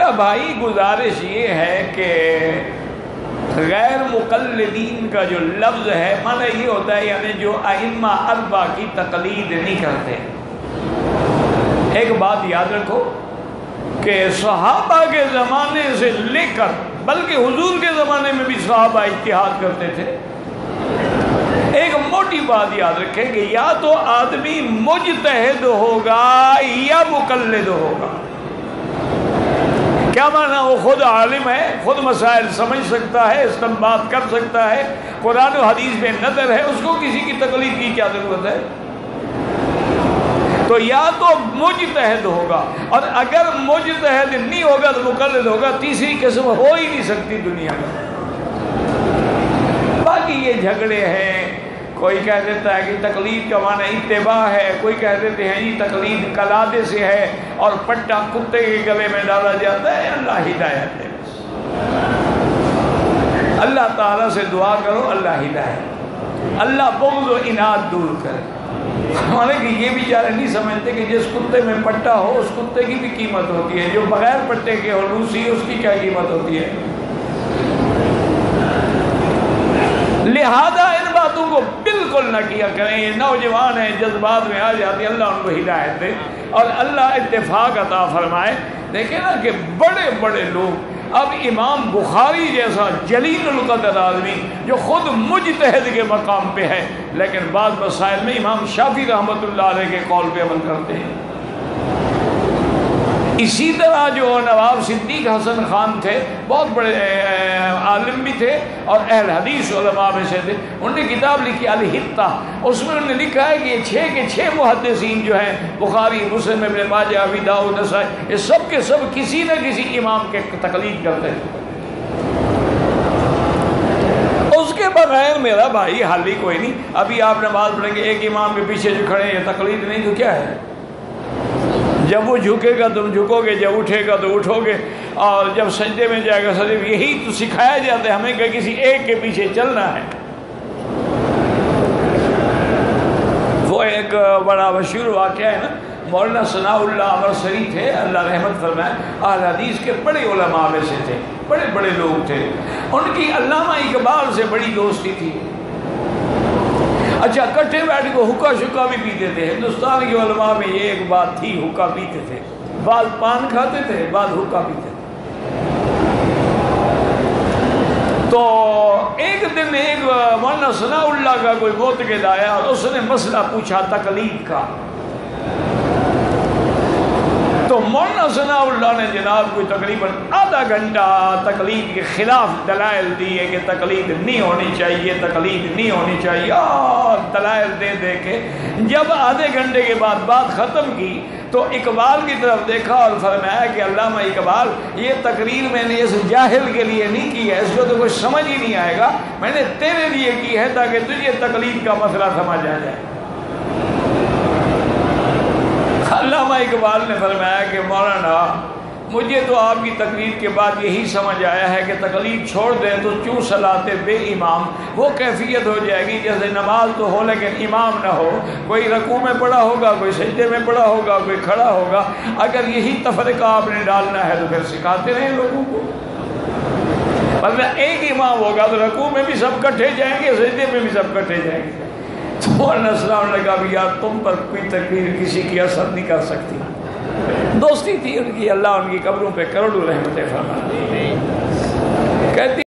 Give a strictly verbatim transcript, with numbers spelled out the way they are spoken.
मेरा भाई गुजारिश ये है कि गैर मुक़ल्लिदीन का जो लफ्ज़ है माना ये होता है यानी जो अइम्मा अरबा की तक़लीद नहीं करते। एक बात याद रखो कि सहाबा के ज़माने से लेकर बल्कि हुजूर के ज़माने में भी सहाबा इज्तिहाद करते थे। एक मोटी बात याद रखें कि या तो आदमी मुज्तहिद होगा या मुक़ल्लिद होगा। क्या माना? वो खुद आलिम है, खुद मसाइल समझ सकता है, इस्तेमाल कर सकता है, कुरान और हदीस में नज़र है, उसको किसी की तकलीफ की क्या ज़रूरत है? तो या तो मुज्तहिद होगा और अगर मुज्तहिद नहीं होगा तो मुक़ल्लिद होगा। तीसरी किस्म हो ही नहीं सकती दुनिया में। बाकी ये झगड़े हैं, कोई कह देता है कि तकलीद का माना इत्तिबा है, कोई कह देते हैं ये तकलीद कलादे से है और पट्टा कुत्ते के गले में डाला जाता है। अल्लाह हिदायत दे, अल्लाह ताला से दुआ करो, अल्लाह हिदायत, अल्लाह बुग़्ज़ और इनाद दूर करे। हमारे कि ये बेचारे नहीं समझते कि जिस कुत्ते में पट्टा हो उस कुत्ते की भी कीमत होती है, जो बगैर पट्टे के हो रूसी उसकी क्या कीमत होती है। लिहाजा इन बातों को बिल्कुल न किया करें। ये नौजवान हैं, जज्बात में आ जाते, अल्लाह उनको हिदायत दे और अल्लाह इत्तेफाक अता फरमाए। देखें ना कि बड़े बड़े लोग, अब इमाम बुखारी जैसा जलीलुल क़द्र आदमी जो खुद मुज्तहिद के मकाम पे है, लेकिन बाद मसाइल में इमाम शाफी रहमतुल्लाह अलैह के कौल पे अमल करते हैं। इसी तरह जो नवाब सिद्दीक हसन खान थे, बहुत बड़े आलिम भी थे और अहल हदीस उलमा में से थे। उन्होंने किताब लिखी अल हित्ता, उसमें उन्होंने लिखा है कि छः के छः मुहद्दिसीन जो हैं बुखारी, मुस्लिम, इब्न माजा, अबी दाऊद, नसाई, ये सब के सब किसी न किसी इमाम के तकलीद करते थे। उसके बगैर मेरा भाई हाल ही कोई नहीं। अभी आप नमाज पढ़ेंगे, एक इमाम के पीछे जो खड़े हैं तकलीद नहीं तो क्या है? जब वो झुकेगा तुम झुकोगे, जब उठेगा तो उठोगे, और जब सजदे में जाएगा सजदे। यही तो सिखाया जाता है हमें कि किसी एक के पीछे चलना है। वो एक बड़ा मशहूर वाक़या है ना, मौलाना सनाउल्लाह अमरसरी थे, अल्लाह रहमत फरमाए, अहले हदीस के बड़े उलमा में से थे, बड़े बड़े लोग थे। उनकी अल्लामा इकबाल से बड़ी दोस्ती थी। अच्छा, कट्ठे बैठ के हुक्का शुक्का भी पीते थे। हिंदुस्तान के उलमा में ये एक बात थी, हुक्का पीते थे, बाद पान खाते थे, बाद हुक्का पीते थे। तो एक दिन एक मौलाना सनाउल्लाह का कोई मोतक़िद आया और उसने मसला पूछा तकलीद का। तो मौलाना सनाउल्लाह ने जनाब कोई तकरीबन आधा घंटा तकलीद के खिलाफ दलाइल दिए कि तकलीद नहीं होनी चाहिए, तकलीद नहीं होनी चाहिए, और दलाइल दे दे के जब आधे घंटे के बाद बात ख़त्म की तो इकबाल की तरफ देखा और फरमाया कि अल्लामा इकबाल, ये तकरीर मैंने इस जाहिल के लिए नहीं की है, इसको तो कुछ समझ ही नहीं आएगा, मैंने तेरे लिए की है ताकि तुझे तकलीद का मसला समझ आ जाए। अल्लामा इकबाल ने फरमाया कि मौलाना, मुझे तो आपकी तकरीर के बाद यही समझ आया है कि तकलीद छोड़ दें तो क्यों सलाते बे इमाम, वो कैफियत हो जाएगी जैसे नमाज तो हो लेकिन इमाम ना हो, कोई रकू में पड़ा होगा, कोई सजदे में पड़ा होगा, कोई खड़ा होगा। अगर यही तफरीका आपने डालना है तो फिर सिखाते रहें लोगों को। मतलब एक इमाम होगा तो रकू में भी सब इकट्ठे जाएंगे, सजदे में भी सब इकट्ठे जाएंगे। तो मौलाना ने कहा भी यार तुम पर कोई तकरीर किसी की असर नहीं कर सकती। दोस्ती थी उनकी, अल्लाह उनकी कब्रों पे करोड़ों रहमतें फरमाए। कहती